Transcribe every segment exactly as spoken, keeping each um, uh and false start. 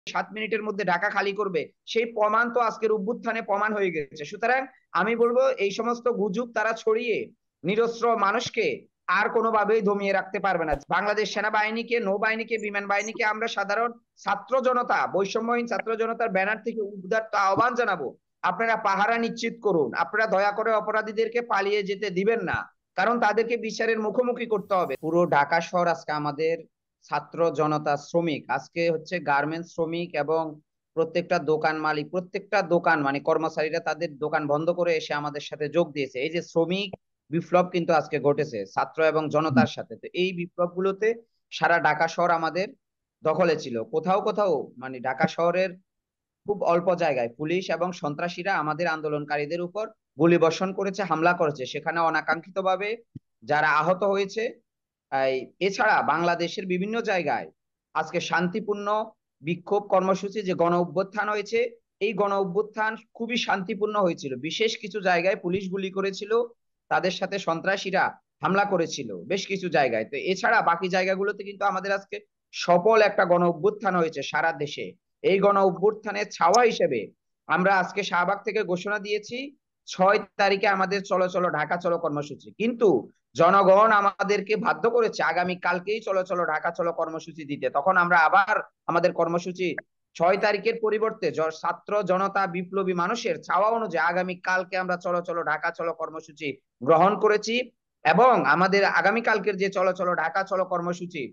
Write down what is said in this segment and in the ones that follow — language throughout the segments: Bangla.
সাত মিনিটের মধ্যে ঢাকা খালি করবে, সেই প্রমাণ তো আজকের অভ্যুত্থানে প্রমাণ হয়ে গেছে। সুতরাং আমি বলবো এই সমস্ত গুজব তারা ছড়িয়ে নিরস্ত্র মানুষকে আর কোনোভাবেই দমিয়ে রাখতে পারবে না। বাংলাদেশ সেনাবাহিনীকে, নৌবাহিনীকে, বিমান বাহিনীকে আমরা সাধারণ ছাত্র জনতা, বৈষম্যহীন ছাত্র জনতার ব্যানার থেকে উদাত্ত আহ্বান জানাবো, আপনারা পাহারা নিশ্চিত করুন। আপনারা দয়া করে অপরাধীদেরকে পালিয়ে যেতে দিবেন না, কারণ তাদেরকে বিচারের মুখোমুখি করতে হবে। পুরো ঢাকা শহর আজকে আমাদের ছাত্র জনতা, শ্রমিক, আজকে হচ্ছে গার্মেন্টস শ্রমিক এবং প্রত্যেকটা দোকান মালিক, প্রত্যেকটা দোকান মানে কর্মচারীরা তাদের দোকান বন্ধ করে এসে আমাদের সাথে যোগ দিয়েছে। এই যে শ্রমিক বিপ্লব কিন্তু আজকে ঘটেছে ছাত্র এবং জনতার সাথে। তো এই বিপ্লব গুলোতে সারা ঢাকা শহর আমাদের দখলে ছিল। কোথাও কোথাও মানে ঢাকা শহরের খুব অল্প জায়গায় পুলিশ এবং সন্ত্রাসীরা আমাদের আন্দোলনকারীদের উপর গুলি বর্ষণ করেছে, হামলা করেছে, সেখানে অনাকাঙ্ক্ষিতভাবে যারা আহত হয়েছে। এছাড়া বাংলাদেশের বিভিন্ন জায়গায় আজকে শান্তিপূর্ণ বিক্ষোভ কর্মসূচি যে গণ অভ্যুত্থান হয়েছে, এই গণ অভ্যুত্থান খুবই শান্তিপূর্ণ হয়েছিল। বিশেষ কিছু জায়গায় পুলিশ গুলি করেছিল, তাদের সাথে সন্ত্রাসীরা হামলা করেছিল বেশ কিছু জায়গায়। তো এছাড়া বাকি জায়গাগুলোতে কিন্তু আমাদের আজকে সফল একটা গণ অভ্যুত্থান হয়েছে সারা দেশে। এই গণ অভ্যুত্থানের ছাওয়া হিসেবে আমরা আজকে শাহবাগ থেকে ঘোষণা দিয়েছি ছয় তারিখে আমাদের চলো চলো ঢাকা চলো কর্মসূচি। কিন্তু জনগণ আমাদেরকে বাধ্য করেছে আগামী কালকেই চলো চলো ঢাকা চলো কর্মসূচি দিতে। তখন আমরা আবার আমাদের কর্মসূচি ছয় তারিখের পরিবর্তে ছাত্র জনতা বিপ্লবী মানুষের চাওয়া অনুযায়ী আগামী কালকে আমরা চলো চলো ঢাকা চলো কর্মসূচি গ্রহণ করেছি। এবং আমাদের আগামী কালকের যে চলো চলো ঢাকা চলো কর্মসূচি,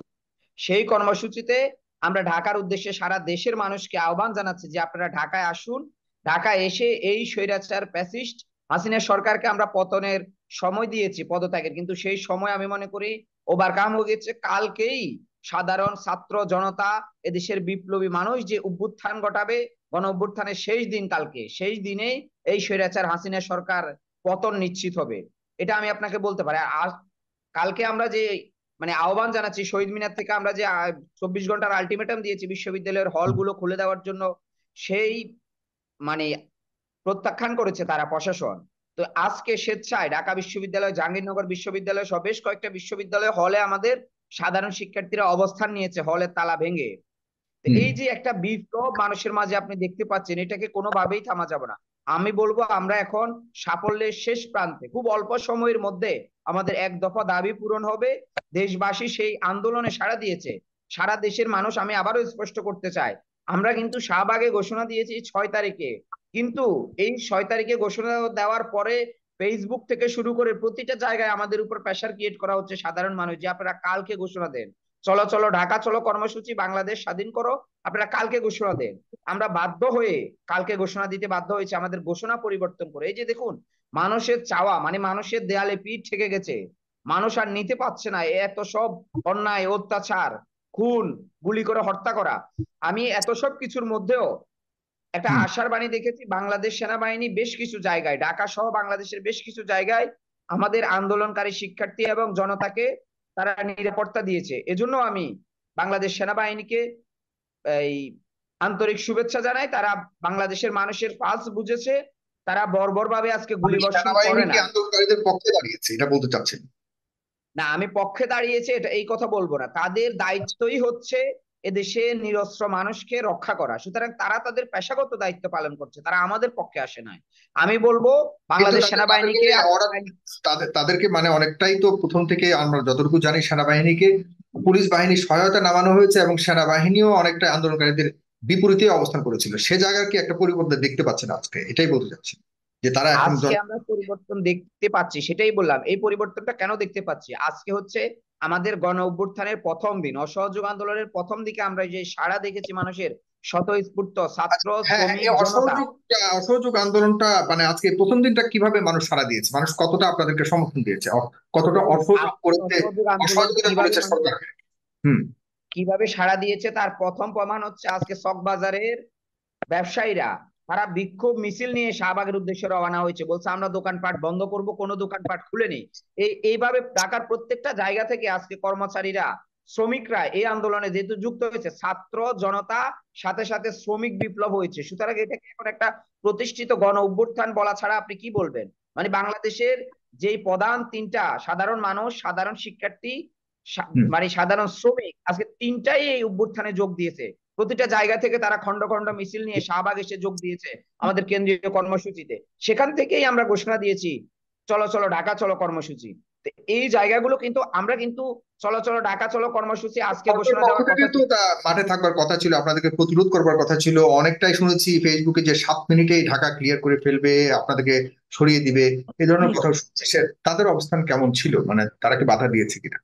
সেই কর্মসূচিতে আমরা ঢাকার উদ্দেশ্যে সারা দেশের মানুষকে আহ্বান জানাচ্ছি যে আপনারা ঢাকায় আসুন। ঢাকায় এসে এই স্বৈরাচার ফ্যাসিস্ট হাসিনা সরকারকে আমরা পতনের সময় দিয়েছি, পদত্যাগের, কিন্তু সেই সময় আমি মনে করি ওভারকাম হয়ে গেছে। কালকেই সাধারণ ছাত্র জনতা, এদেশের বিপ্লবী মানুষ যে অভ্যুত্থান ঘটাবে, গণ অভ্যুত্থানের শেষ দিন কালকে, সেই দিনেই এই স্বৈরাচার হাসিনা সরকার পতন নিশ্চিত হবে। এটা আমি আপনাকে বলতে পারি। আর কালকে আমরা যে মানে আহ্বান জানাচ্ছি শহীদ মিনার থেকে, আমরা যে চব্বিশ ঘন্টার আলটিমেটাম দিয়েছি বিশ্ববিদ্যালয়ের হলগুলো খুলে দেওয়ার জন্য, সেই মানে প্রত্যাখ্যান করেছে তারা, প্রশাসন। তো আজকে স্বেচ্ছায় ঢাকা বিশ্ববিদ্যালয়, জাহাঙ্গীরনগর বিশ্ববিদ্যালয় সহ বেশ কয়েকটা বিশ্ববিদ্যালয় হলে আমাদের সাধারণ শিক্ষার্থীরা অবস্থান নিয়েছে হলের তালা ভেঙে। এই যে একটা বিপ্লব মানুষের মাঝে আপনি দেখতে পাচ্ছেন, এটাকে কোনোভাবেই থামা যাবে না। আমি বলবো আমরা এখন সাফল্যের শেষ প্রান্তে, খুব অল্প সময়ের মধ্যে আমাদের এক দফা দাবি পূরণ হবে। দেশবাসী সেই আন্দোলনে সাড়া দিয়েছে, সারা দেশের মানুষ। আমি আবারও স্পষ্ট করতে চাই, আমরা কিন্তু শাহবাগে ঘোষণা দিয়েছি ছয় তারিখে, কিন্তু এই ছয় তারিখে ঘোষণা দেওয়ার পরে ফেসবুক থেকে শুরু করে প্রতিটা জায়গায় আমাদের উপর প্রেসার ক্রিয়েট করা হচ্ছে সাধারণ মানুষ, যে আপনারা কালকে ঘোষণা দেন, চলো চলো ঢাকা চলো কর্মসূচি, বাংলাদেশ স্বাধীন করো, আপনারা কালকে ঘোষণা দেন। আমরা বাধ্য হয়ে কালকে ঘোষণা দিতে বাধ্য হয়েছে, আমাদের ঘোষণা পরিবর্তন করে। এই যে দেখুন, মানুষের চাওয়া মানে মানুষের দেয়ালে পিঠ ঠেকে গেছে, মানুষ আর নিতে পারছে না এত সব অন্যায়, অত্যাচার, খুন, গুলি করে হত্যা করা। আমি এত সব কিছুর মধ্যেও একটা আশার বাণী দেখেছি। বাংলাদেশ সেনাবাহিনী বেশ কিছু জায়গায়, ঢাকা সহ বাংলাদেশের বেশ কিছু জায়গায় আমাদের আন্দোলনকারী শিক্ষার্থী এবং জনতাকে তারা নিরাপত্তা দিয়েছে। এজন্য আমি বাংলাদেশ সেনাবাহিনীকে এই আন্তরিক শুভেচ্ছা জানাই। তারা বাংলাদেশের মানুষের পালস বুঝেছে, তারা বর্বরভাবে আজকে মানে গুলি বর্ষণ সেনাবাহিনী করে কি নাই। আন্দোলনকারীদের পক্ষে দাঁড়িয়েছে এটা বলতে চাচ্ছেন? না, আমি পক্ষে দাঁড়িয়েছে এটা এই কথা বলবো না, তাদের দায়িত্বই হচ্ছে এদেশে নিরস্ত্র মানুষকে রক্ষা করা। সুতরাং তারা তাদের পেশাগত দায়িত্ব পালন করছে, তারা আমাদের পক্ষে আসে নাই। আমি বলবো কিন্তু বাংলাদেশ তাদের তাদেরকে সেনাবাহিনীকে, ওরা তাদের তাদেরকে মানে অনেকটাই তো প্রথম থেকে আমরা যতটুকু জানি সেনাবাহিনীকে পুলিশ বাহিনীর সহায়তা নামানো হয়েছে এবং সেনাবাহিনীও অনেকটা আন্দোলনকারীদের বিপরীতে অবস্থান করেছিল। সে জায়গার কি একটা পরিবর্তন দেখতে পাচ্ছেন আজকে, এটাই বলতে চাচ্ছি যে তারা এখন আজকে জন আমরা পরিবর্তন দেখতে পাচ্ছি, সেটাই বললাম। এই পরিবর্তনটা কেন দেখতে পাচ্ছি, আজকে হচ্ছে আমাদের গণ অভ্যুত্থানের প্রথম দিন, অসহযোগ আন্দোলনের প্রথম দিকে আমরা যে সাড়া দেখেছি মানুষের স্বতঃস্ফূর্ত ছাত্র হ্যাঁ, হ্যাঁ, শ্রমিক এই জনতা। অসহযোগ অসহযোগ আন্দোলনটা মানে আজকে প্রথম দিনটা কিভাবে মানুষ সাড়া দিয়েছে, মানুষ কতটা আপনাদেরকে সমর্থন দিয়েছে, অ- কতটা দেখুন, অসহযোগ আজকে করেছে, অসহযোগ আন্দোলন অসহযোগিতা কিভাবে করেছে মানুষ সরকার? হুম। কিভাবে সাড়া দিয়েছে তার প্রথম প্রমাণ হচ্ছে আজকে চকবাজারের ব্যবসায়ীরা, তারা বিক্ষোভ মিছিল নিয়ে শাহবাগের উদ্দেশ্যে রওনা হয়েছে, বলছে আমরা দোকানপাট বন্ধ করব, কোনো দোকানপাট খুলেনি। এই এইভাবে ঢাকার প্রত্যেকটা জায়গা থেকে আজকে কর্মচারীরা, শ্রমিকরা এই আন্দোলনে যেহেতু যুক্ত হয়েছে, ছাত্র জনতা সাথে সাথে শ্রমিক বিপ্লব হয়েছে। সুতরাং এটাকে এখন একটা প্রতিষ্ঠিত গণ অভ্যুত্থান বলা ছাড়া আপনি কি বলবেন? মানে বাংলাদেশের যেই প্রধান তিনটা, সাধারণ মানুষ, সাধারণ শিক্ষার্থী, হুম। মানে সাধারণ শ্রমিক, আজকে তিনটাই এই অভ্যুত্থানে যোগ দিয়েছে। প্রতিটা জায়গা থেকে তারা খন্ড খন্ড মিছিল নিয়ে শাহবাগ এসে যোগ দিয়েছে আমাদের কেন্দ্রীয় কর্মসূচিতে। সেখান থেকেই আমরা ঘোষণা দিয়েছি চলো চলো ঢাকা চলো কর্মসূচি। তো এই জায়গাগুলো কিন্তু আমরা কিন্তু চলো চলো ঢাকা চলো কর্মসূচি আজকে সরকারের ঘোষণা পক্ষ দেওয়ার থেকে কথা তো ছিল। তা মাঠে থাকবার কথা ছিল, আপনাদেরকে প্রতিরোধ করবার কথা ছিল। অনেকটাই শুনেছি ফেসবুকে যে সাত মিনিটেই ঢাকা ক্লিয়ার করে ফেলবে, আপনাদেরকে সরিয়ে দিবে, এই ধরনের কথা শুনছি। সে- তাদের অবস্থান কেমন ছিল, মানে তারা কি বাধা দিয়েছে কিনা?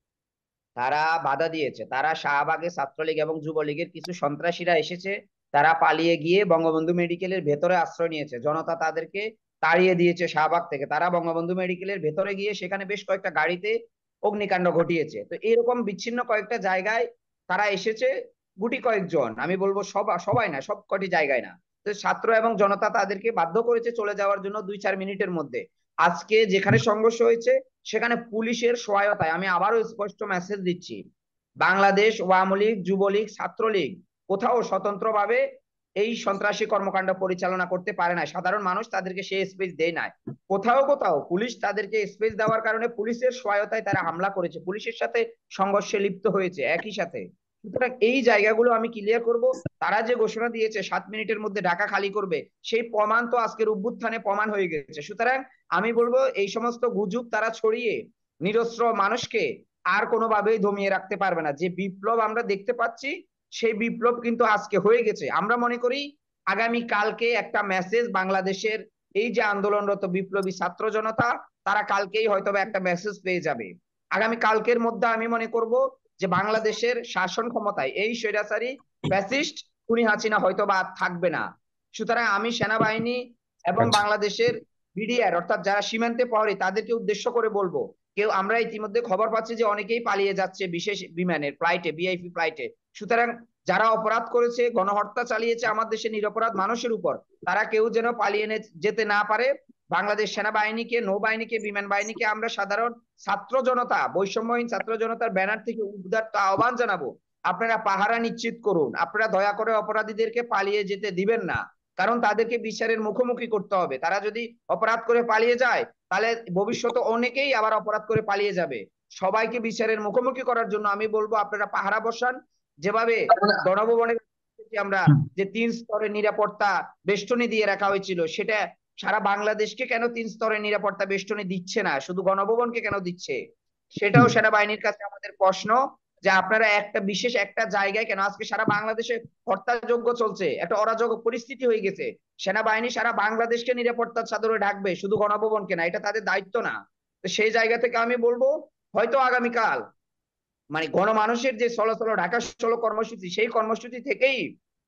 তারা বাধা দিয়েছে। তারা শাহবাগে ছাত্রলীগ এবং যুবলীগের কিছু সন্ত্রাসীরা এসেছে, তারা পালিয়ে গিয়ে বঙ্গবন্ধু মেডিকেলের ভেতরে আশ্রয় নিয়েছে। জনতা তাদেরকে তাড়িয়ে দিয়েছে শাহবাগ থেকে। তারা বঙ্গবন্ধু মেডিকেলের ভেতরে গিয়ে সেখানে বেশ কয়েকটা গাড়িতে অগ্নিকাণ্ড ঘটিয়েছে। তো এরকম বিচ্ছিন্ন কয়েকটা জায়গায় তারা এসেছে, গুটি কয়েকজন, আমি বলবো সব সবাই না, সব কটি জায়গায় না। তো ছাত্র এবং জনতা তাদেরকে বাধ্য করেছে চলে যাওয়ার জন্য দুই চার মিনিটের মধ্যে। আজকে যেখানে সংঘর্ষ হয়েছে সেখানে পুলিশের সহায়তায়, আমি আবারও স্পষ্ট মেসেজ দিচ্ছি, বাংলাদেশ আওয়ামী লীগ, যুবলীগ, ছাত্রলীগ কোথাও স্বতন্ত্রভাবে এই সন্ত্রাসী কর্মকাণ্ড পরিচালনা করতে পারে না। সাধারণ মানুষ তাদেরকে সেই স্পেস দেয় না। কোথাও কোথাও পুলিশ তাদেরকে স্পেস দেওয়ার কারণে পুলিশের সহায়তায় তারা হামলা করেছে, পুলিশের সাথে সংঘর্ষে লিপ্ত হয়েছে একই সাথে। সুতরাং এই জায়গাগুলো আমি ক্লিয়ার করব। তারা যে ঘোষণা দিয়েছে সাত মিনিটের মধ্যে ঢাকা খালি করবে, সেই প্রমাণ তো আজকের অভ্যুত্থানে প্রমাণ হয়ে গেছে। সুতরাং আমি বলবো এই সমস্ত গুজব তারা ছড়িয়ে নিরস্ত্র মানুষকে আর কোনোভাবেই দমিয়ে রাখতে পারবে না। যে বিপ্লব আমরা দেখতে পাচ্ছি সেই বিপ্লব কিন্তু আজকে হয়ে গেছে। আমরা মনে করি আগামী কালকে একটা মেসেজ বাংলাদেশের এই যে আন্দোলনরত বিপ্লবী ছাত্র জনতা, তারা কালকেই হয়তো একটা মেসেজ পেয়ে যাবে। আগামী কালকের মধ্যে আমি মনে করব যে বাংলাদেশের শাসন ক্ষমতায় এই স্বৈরাচারী ফ্যাসিস্ট খুনি হাসিনা হয়তো বা আর থাকবে না। সুতরাং আমি সেনাবাহিনী এবং আচ্ছা। বাংলাদেশের বিডিআর অর্থাৎ যারা সীমান্তে প্রহরী তাদেরকে উদ্দেশ্য করে বলবো, কেউ, আমরা ইতিমধ্যে খবর পাচ্ছি যে অনেকেই পালিয়ে যাচ্ছে বিশেষ বিমানের ফ্লাইটে, ভিআইপি ফ্লাইটে। সুতরাং যারা অপরাধ করেছে, গণহত্যা চালিয়েছে আমার দেশের নিরপরাধ মানুষের উপর, তারা কেউ যেন পালিয়ে যেতে না পারে। বাংলাদেশ সেনাবাহিনীকে, নৌবাহিনীকে, বিমান বাহিনীকে আমরা সাধারণ ছাত্র জনতা, বৈষম্যহীন ছাত্র জনতার ব্যানার থেকে উদাত্ত আহ্বান জানাবো, আপনারা পাহারা নিশ্চিত করুন। আপনারা দয়া করে অপরাধীদেরকে পালিয়ে যেতে দিবেন না, কারণ তাদেরকে বিচারের মুখোমুখি করতে হবে। তারা যদি অপরাধ করে পালিয়ে যায় তাহলে ভবিষ্যতে অনেকেই আবার অপরাধ করে পালিয়ে যাবে। সবাইকে বিচারের মুখোমুখি করার জন্য আমি বলবো আপনারা পাহারা বসান। যেভাবে তার মানে গণভবনের আমরা হুম, যে তিন স্তরের নিরাপত্তা বেষ্টনী দিয়ে রাখা হয়েছিল, সেটা সারা বাংলাদেশকে কেন তিন স্তরের নিরাপত্তা বেষ্টনী দিচ্ছে না, শুধু গণভবনকে কেন দিচ্ছে? সেটাও হুম। সেনাবাহিনীর কাছে আমাদের প্রশ্ন, যে আপনারা একটা বিশেষ একটা জায়গায় কেন, আজকে সারা বাংলাদেশে হত্যাযজ্ঞ চলছে, একটা অরাজক পরিস্থিতি হয়ে গেছে, সেনাবাহিনী সারা বাংলাদেশকে নিরাপত্তার চাদরে ঢাকবে, শুধু গণভবনকে না, এটা তাদের দায়িত্ব না? তো সেই জায়গা থেকে আমি বলবো হয়তো আগামীকাল মানে গণমানুষের যে চলো চলো ঢাকা চলো কর্মসূচি, সেই কর্মসূচি থেকেই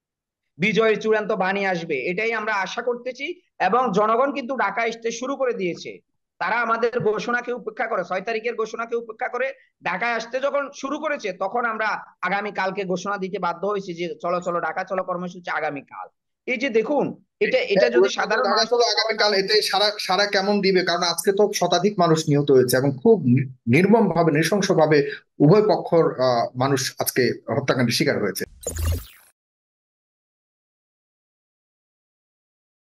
বিজয়ের চূড়ান্ত বাণী আসবে, এটাই আমরা আশা করতেছি। এবং জনগণ কিন্তু ঢাকা আসতে শুরু করে দিয়েছে। তারা আমাদের ঘোষণাকে উপেক্ষা করে, ছয় তারিখের ঘোষণাকে উপেক্ষা করে ঢাকায় আসতে যখন শুরু করেছে, তখন আমরা আগামী কালকে ঘোষণা দিতে বাধ্য হয়েছি যে চলো চলো ঢাকা চলো কর্মসূচি আগামীকাল। এই যে দেখুন, এটা এটা হ্যাঁ, যদি বলুন তো, সাধারণ ঢাকা মানুষ চলো আগামীকাল, এতে সারা সারা কেমন দিবে? কারণ আজকে তো শতাধিক মানুষ নিহত হয়েছে এবং খুব নির্মম ভাবে, নৃশংস ভাবে উভয় পক্ষর আহ মানুষ আজকে হত্যাকাণ্ডের শিকার হয়েছে।